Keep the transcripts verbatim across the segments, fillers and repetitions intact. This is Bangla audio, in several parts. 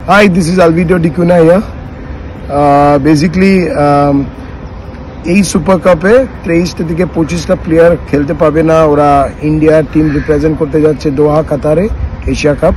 Hi, this is Alvido Dicuna here. Uh, basically, um, এই সুপার কাপে তেইশটা থেকে পঁচিশটা প্লেয়ার খেলতে পাবে না। ওরা ইন্ডিয়ার টিম রিপ্রেজেন্ট করতে যাচ্ছে দোহা কাতারে এশিয়া কাপ।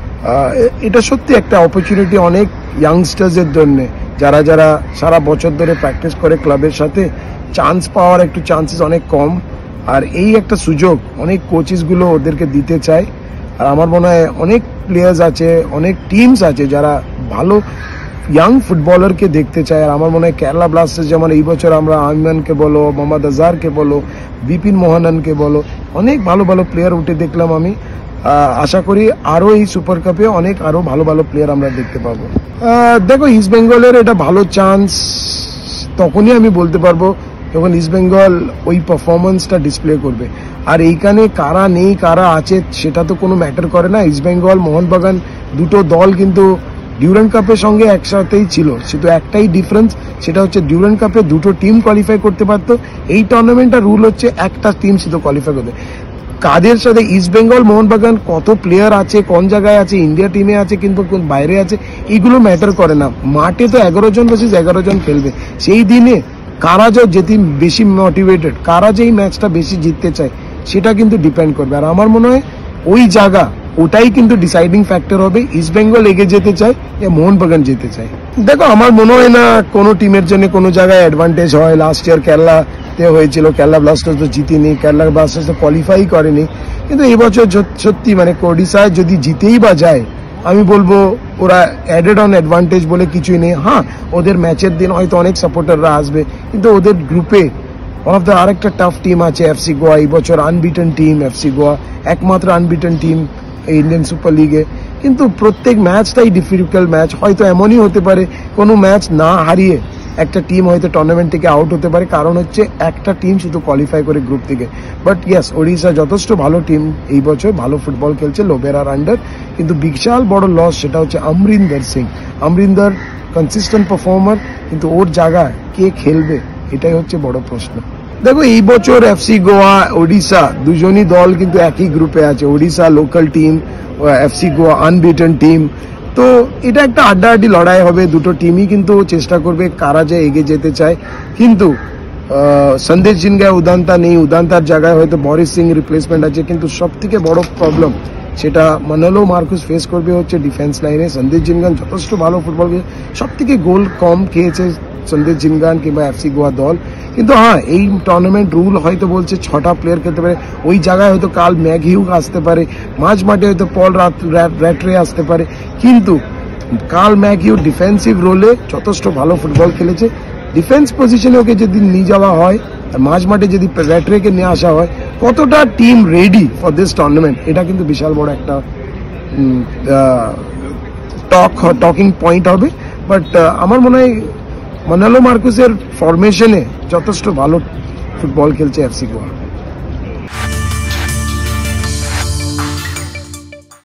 এটা সত্যি একটা অপরচুনিটি অনেক ইয়াংস্টার্সের জন্য, যারা যারা সারা বছর ধরে প্র্যাকটিস করে ক্লাবের সাথে, চান্স পাওয়ার একটু চান্সেস অনেক কম। আর এই একটা সুযোগ অনেক কোচেসগুলো ওদেরকে দিতে চায়। আর আমার মনে হয় অনেক প্লেয়ার্স আছে, অনেক টিমস আছে যারা ভালো ইয়াং ফুটবলারকে দেখতে চায়। আর আমার মনে হয় কেরালা ব্লাস্টার্স যেমন এই বছর আমরা আইমানকে বলো, মোহাম্মদ আজহারকে বলো, বিপিন মোহনকে বলো, অনেক ভালো ভালো প্লেয়ার উঠে দেখলাম আমি। আশা করি আরও এই সুপার কাপে অনেক আরও ভালো ভালো প্লেয়ার আমরা দেখতে পাবো। দেখো, ইস্ট বেঙ্গলের এটা ভালো চান্স তখনই আমি বলতে পারবো যখন ইস্ট বেঙ্গল ওই পারফরমেন্সটা ডিসপ্লে করবে। আর এইখানে কারা নেই কারা আছে সেটা তো কোনো ম্যাটার করে না। ইস্ট বেঙ্গল মোহনবাগান দুটো দল কিন্তু ডিউরেন্ট কাপের সঙ্গে একসাথেই ছিল, শুধু একটাই ডিফারেন্স, সেটা হচ্ছে ডিউরেন্ট কাপে দুটো টিম কোয়ালিফাই করতে পারতো। এই টুর্নামেন্টটার রুল হচ্ছে একটা টিম শুধু কোয়ালিফাই করবে। কাদের সাথে ইস্ট বেঙ্গল মোহনবাগান কত প্লেয়ার আছে, কোন জায়গায় আছে, ইন্ডিয়া টিমে আছে কিন্তু বাইরে আছে, এগুলো ম্যাটার করে না। মাঠে তো এগারো জন ভার্সেস এগারো জন খেলবে। সেই দিনে কারা যে যেতে বেশি মোটিভেটেড, কারা যে এই ম্যাচটা বেশি জিততে চায় সেটা কিন্তু ডিপেন্ড করবে। আর আমার মনে হয় ওই জায়গা ওটাই কিন্তু ডিসাইডিং ফ্যাক্টর হবে, ইস্ট বেঙ্গল এগিয়ে যেতে চায় না মোহনবাগান যেতে চায়। দেখো, আমার মনে হয় না কোনো টিমের জন্য কোনো জায়গায় অ্যাডভান্টেজ হয়। লাস্ট ইয়ার কেরালাতে হয়েছিল, কেরালা ব্লাস্টার্স তো জিতেনি, কেরালা ব্লাস্টার্স তো কোয়ালিফাই করেনি। কিন্তু এই বছর সত্যি মানে ওডিশায় যদি জিতেই বা যায়, আমি বলবো ওরা অ্যাডেড অন অ্যাডভান্টেজ বলে কিছুই নেই। হ্যাঁ, ওদের ম্যাচের দিন হয়তো অনেক সাপোর্টাররা আসবে, কিন্তু ওদের গ্রুপে ওয়ান অফ দ্য আরেকটা টাফ টিম আছে এফসি গোয়া। এই বছর আনবিটেন টিম এফসি গোয়া, একমাত্র আনবিটেন টিম ইন্ডিয়ান সুপার লিগে। কিন্তু প্রত্যেক ম্যাচটাই ডিফিকাল্ট ম্যাচ। হয়তো এমনই হতে পারে কোনো ম্যাচ না হারিয়ে একটা টিম হয়তো টুর্নামেন্ট থেকে আউট হতে পারে, কারণ হচ্ছে একটা টিম শুধু কোয়ালিফাই করে গ্রুপ থেকে। বাট ইয়েস, ওড়িশা যথেষ্ট ভালো টিম, এই বছর ভালো ফুটবল খেলছে লোবেরার আন্ডার। কিন্তু বিশাল বড় লস সেটা হচ্ছে অমরিন্দর সিং। অমরিন্দর কনসিস্টেন্ট পারফর্মার, কিন্তু ওর জায়গায় কে খেলবে এটাই হচ্ছে বড় প্রশ্ন। দেখো, এই বছর এফসি গোয়া ওড়িশা দুজনই দল কিন্তু একই গ্রুপে আছে। Odisha local team, FC Goa unbeaten team. তো এটা একটা আড্ডাআড্ডি লড়াই হবে, দুটো টিমই কিন্তু চেষ্টা করবে কারা যে এগিয়ে যেতে চায়। কিন্তু সন্দেশ জিনগায় উদান্তা নেই, উদান্তার জায়গায় হয়তো বরিস সিং রিপ্লেসমেন্ট আছে। কিন্তু সব থেকে বড় প্রবলেম সেটা মানালো মার্কুস ফেস করবে হচ্ছে ডিফেন্স লাইনে। সন্দেশ জিনগান যথেষ্ট ভালো ফুটবল খেলে, সব থেকে গোল কম খেয়েছে সন্দেশ জিনগান কিংবা এফসি গোয়া দল। কিন্তু হ্যাঁ, এই টুর্নামেন্ট রুল হয়তো বলছে ছটা প্লেয়ার খেলতে পারে। ওই জায়গায় হয়তো কাল ম্যাগহিউ আসতে পারে, মাঝ মাঠে হয়তো পল র্যাটরে আসতে পারে। কিন্তু কাল ম্যাগহিউ ডিফেন্সিভ রোলে যথেষ্ট ভালো ফুটবল খেলেছে। ডিফেন্স পজিশনে ওকে যদি নিয়ে যাওয়া হয়, মাঝ মাঠে যদি র্যাটরেকে নিয়ে আসা হয়, কতটা team ready for this tournament, এটা কিন্তু বিশাল বড় একটা টক টকিং পয়েন্ট হবে। বাট আমার মনে হয় মানালো মার্কুসের ফরমেশনে যথেষ্ট ভালো ফুটবল খেলছে এফসি গোয়া।